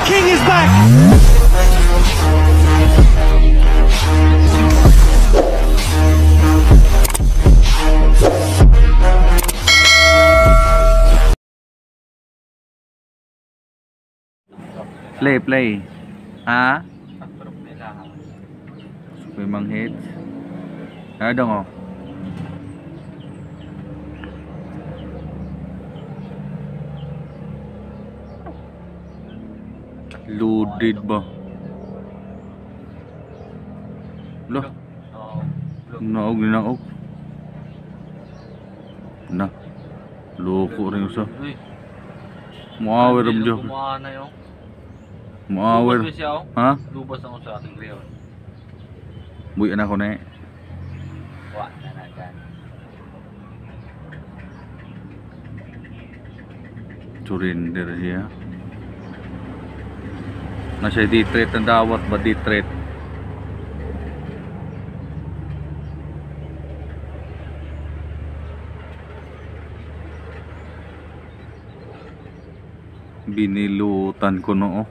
king is back! Play. Ha? May mga hits. Ano dong oh? Loaded ba? Loh. Naog. Na. Loko rin usa. Muawer ang job. Muawer. Ha? Lubas ako sa ating grill. Buy na ko na eh. Wala na dyan. Surrender siya. Nasa di-treat ang dawat ba di-treat? Binilutan ko no.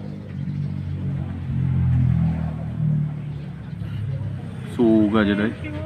Suga aja deh.